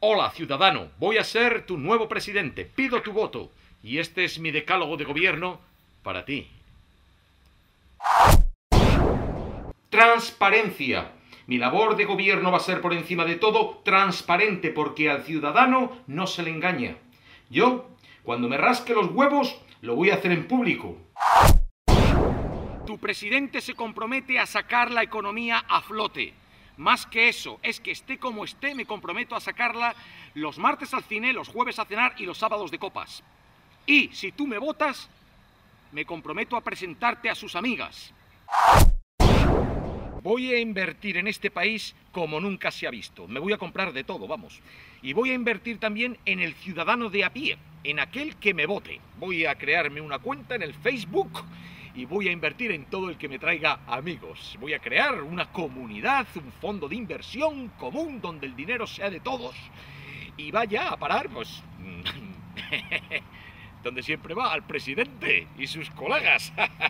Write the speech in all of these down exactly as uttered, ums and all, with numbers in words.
Hola, ciudadano, voy a ser tu nuevo presidente. Pido tu voto. Y este es mi decálogo de gobierno para ti. Transparencia. Mi labor de gobierno va a ser por encima de todo transparente, porque al ciudadano no se le engaña. Yo, cuando me rasque los huevos, lo voy a hacer en público. Tu presidente se compromete a sacar la economía a flote. Más que eso, es que esté como esté, me comprometo a sacarla los martes al cine, los jueves a cenar y los sábados de copas. Y si tú me votas, me comprometo a presentarte a sus amigas. Voy a invertir en este país como nunca se ha visto. Me voy a comprar de todo, vamos. Y voy a invertir también en el ciudadano de a pie, en aquel que me vote. Voy a crearme una cuenta en el Facebook y voy a invertir en todo el que me traiga amigos. Voy a crear una comunidad, un fondo de inversión común donde el dinero sea de todos y vaya a parar, pues, donde siempre va, al presidente y sus colegas.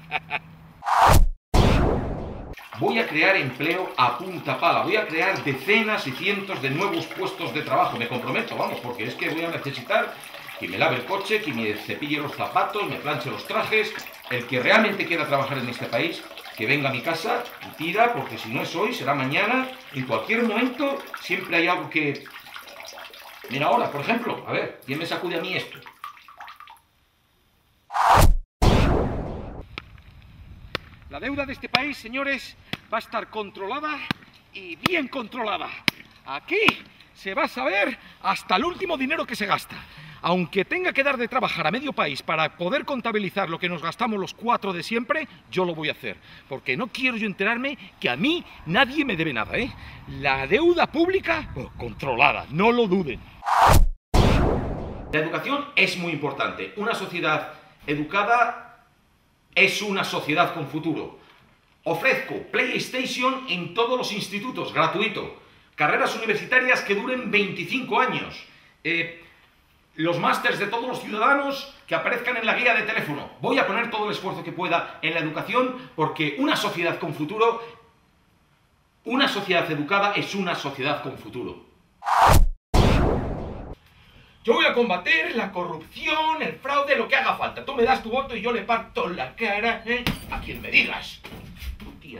Voy a crear empleo a punta pala, voy a crear decenas y cientos de nuevos puestos de trabajo, me comprometo, vamos, porque es que voy a necesitar que me lave el coche, que me cepille los zapatos, me planche los trajes. El que realmente quiera trabajar en este país, que venga a mi casa y pida, porque si no es hoy, será mañana. En cualquier momento siempre hay algo que... Mira ahora, por ejemplo, a ver, ¿quién me sacude a mí esto? La deuda de este país, señores, va a estar controlada y bien controlada. Aquí se va a saber hasta el último dinero que se gasta. Aunque tenga que dar de trabajar a medio país para poder contabilizar lo que nos gastamos los cuatro de siempre, yo lo voy a hacer. Porque no quiero yo enterarme que a mí nadie me debe nada, ¿eh? La deuda pública, oh, controlada, no lo duden. La educación es muy importante. Una sociedad educada es una sociedad con futuro. Ofrezco PlayStation en todos los institutos, gratuito. Carreras universitarias que duren veinticinco años. Eh... Los másters de todos los ciudadanos que aparezcan en la guía de teléfono. Voy a poner todo el esfuerzo que pueda en la educación, porque una sociedad con futuro, una sociedad educada es una sociedad con futuro. Yo voy a combatir la corrupción, el fraude, lo que haga falta. Tú me das tu voto y yo le parto la cara, ¿eh? A quien me digas. Tía.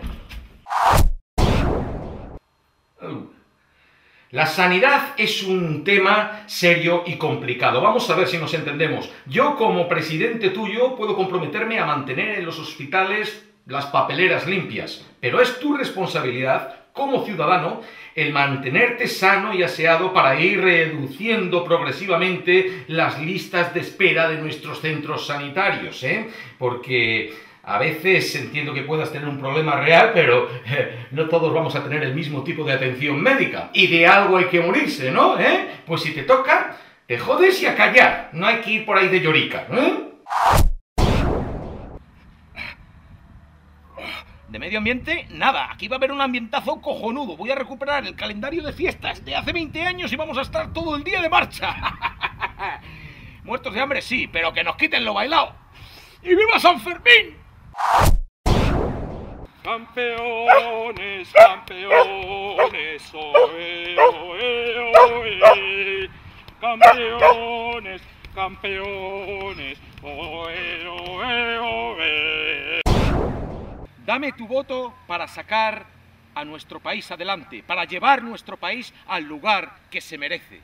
Oh. La sanidad es un tema serio y complicado. Vamos a ver si nos entendemos. Yo, como presidente tuyo, puedo comprometerme a mantener en los hospitales las papeleras limpias, pero es tu responsabilidad, como ciudadano, el mantenerte sano y aseado para ir reduciendo progresivamente las listas de espera de nuestros centros sanitarios, ¿eh? Porque a veces entiendo que puedas tener un problema real, pero eh, no todos vamos a tener el mismo tipo de atención médica. Y de algo hay que morirse, ¿no? ¿Eh? Pues si te toca, te jodes y a callar. No hay que ir por ahí de llorica, ¿eh? De medio ambiente, nada. Aquí va a haber un ambientazo cojonudo. Voy a recuperar el calendario de fiestas de hace veinte años y vamos a estar todo el día de marcha. Muertos de hambre, sí, pero que nos quiten lo bailado. ¡Y viva San Fermín! Campeones, campeones, oe, oe, oe. Campeones, campeones, oe, oe, oe. Dame tu voto para sacar a nuestro país adelante, para llevar nuestro país al lugar que se merece.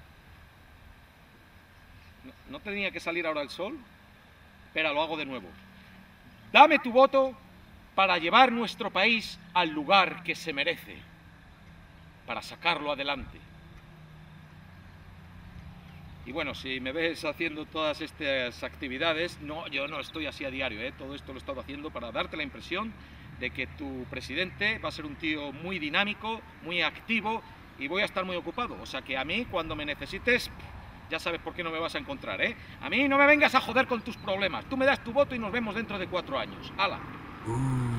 ¿No, no tenía que salir ahora el sol? Espera, lo hago de nuevo. Dame tu voto para llevar nuestro país al lugar que se merece, para sacarlo adelante. Y bueno, si me ves haciendo todas estas actividades, no, yo no estoy así a diario, ¿eh? Todo esto lo he estado haciendo para darte la impresión de que tu presidente va a ser un tío muy dinámico, muy activo y voy a estar muy ocupado. O sea que a mí, cuando me necesites, ya sabes por qué no me vas a encontrar, ¿eh? A mí no me vengas a joder con tus problemas. Tú me das tu voto y nos vemos dentro de cuatro años. ¡Hala! Uh.